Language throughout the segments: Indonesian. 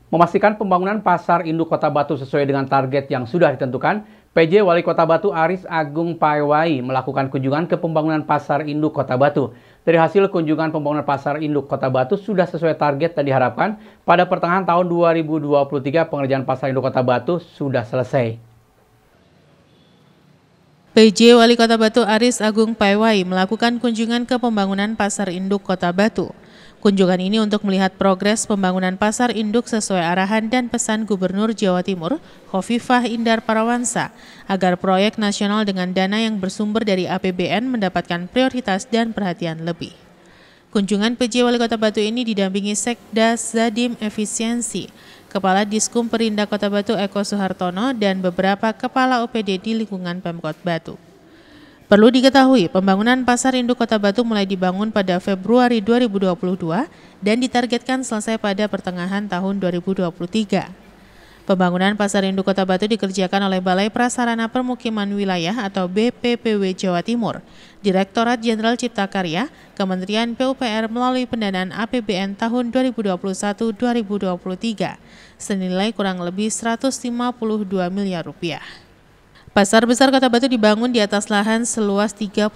Memastikan pembangunan pasar induk Kota Batu sesuai dengan target yang sudah ditentukan, PJ Wali Kota Batu Aris Agung Paewai melakukan kunjungan ke pembangunan pasar induk Kota Batu. Dari hasil kunjungan pembangunan pasar induk Kota Batu sudah sesuai target dan diharapkan pada pertengahan tahun 2023 pengerjaan pasar induk Kota Batu sudah selesai. PJ Wali Kota Batu Aris Agung Paewai melakukan kunjungan ke pembangunan pasar induk Kota Batu. Kunjungan ini untuk melihat progres pembangunan pasar induk sesuai arahan dan pesan Gubernur Jawa Timur, Khofifah Indar Parawansa, agar proyek nasional dengan dana yang bersumber dari APBN mendapatkan prioritas dan perhatian lebih. Kunjungan PJ Wali Kota Batu ini didampingi Sekda Zadim Efisiensi, Kepala Diskum Perindak Kota Batu Eko Suhartono, dan beberapa kepala OPD di lingkungan Pemkot Batu. Perlu diketahui, pembangunan pasar induk Kota Batu mulai dibangun pada Februari 2022 dan ditargetkan selesai pada pertengahan tahun 2023. Pembangunan pasar induk Kota Batu dikerjakan oleh Balai Prasarana Permukiman Wilayah atau BPPW Jawa Timur, Direktorat Jenderal Cipta Karya, Kementerian PUPR melalui pendanaan APBN tahun 2021-2023, senilai kurang lebih 152 miliar rupiah. Pasar besar Kota Batu dibangun di atas lahan seluas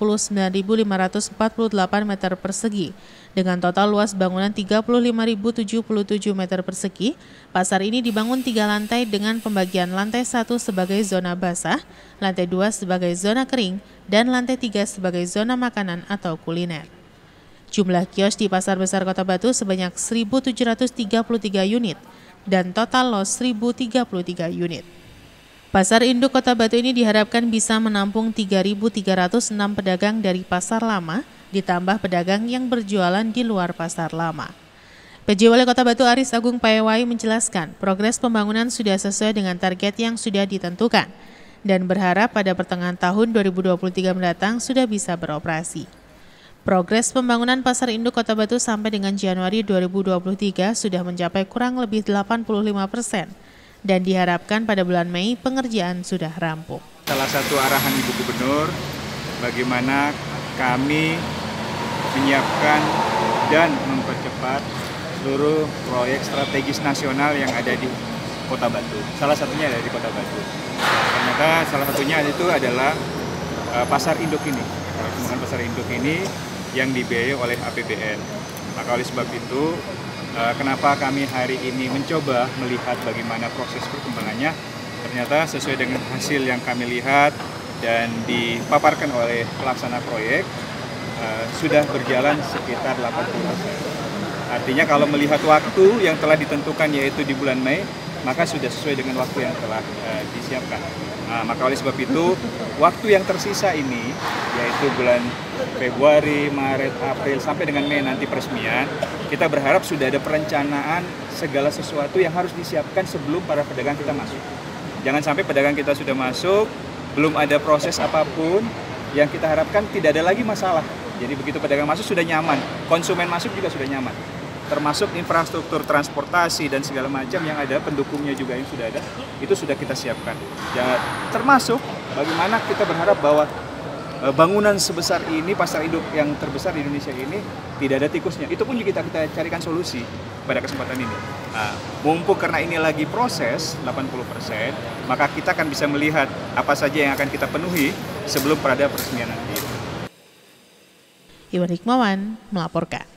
39.548 meter persegi. Dengan total luas bangunan 35.077 meter persegi, pasar ini dibangun 3 lantai dengan pembagian lantai 1 sebagai zona basah, lantai 2 sebagai zona kering, dan lantai 3 sebagai zona makanan atau kuliner. Jumlah kios di Pasar Besar Kota Batu sebanyak 1.733 unit dan total los 1.033 unit. Pasar induk Kota Batu ini diharapkan bisa menampung 3.306 pedagang dari pasar lama, ditambah pedagang yang berjualan di luar pasar lama. PJ Wali Kota Batu Aris Agung Paewai menjelaskan progres pembangunan sudah sesuai dengan target yang sudah ditentukan dan berharap pada pertengahan tahun 2023 mendatang sudah bisa beroperasi. Progres pembangunan pasar induk Kota Batu sampai dengan Januari 2023 sudah mencapai kurang lebih 85%. Dan diharapkan pada bulan Mei pengerjaan sudah rampung. Salah satu arahan Ibu Gubernur bagaimana kami menyiapkan dan mempercepat seluruh proyek strategis nasional yang ada di Kota Batu. Salah satunya ada di Kota Batu. Ternyata salah satunya itu adalah pasar induk ini. Pembangunan pasar induk ini yang dibiayai oleh APBN. Maka oleh sebab itu kenapa kami hari ini mencoba melihat bagaimana proses perkembangannya, ternyata sesuai dengan hasil yang kami lihat dan dipaparkan oleh pelaksana proyek sudah berjalan sekitar 80%. Artinya kalau melihat waktu yang telah ditentukan yaitu di bulan Mei, maka sudah sesuai dengan waktu yang telah disiapkan. Maka oleh sebab itu, waktu yang tersisa ini, yaitu bulan Februari, Maret, April, sampai dengan Mei nanti peresmian, kita berharap sudah ada perencanaan segala sesuatu yang harus disiapkan sebelum para pedagang kita masuk. Jangan sampai pedagang kita sudah masuk, belum ada proses apapun, yang kita harapkan tidak ada lagi masalah. Jadi begitu pedagang masuk sudah nyaman, konsumen masuk juga sudah nyaman. Termasuk infrastruktur transportasi dan segala macam yang ada, pendukungnya juga yang sudah ada, itu sudah kita siapkan. Ya, termasuk bagaimana kita berharap bahwa bangunan sebesar ini, pasar induk yang terbesar di Indonesia ini, tidak ada tikusnya. Itu pun juga kita carikan solusi pada kesempatan ini. Mumpung karena ini lagi proses 80%, maka kita akan bisa melihat apa saja yang akan kita penuhi sebelum pada peresmian nanti. Iwan Hikmawan melaporkan.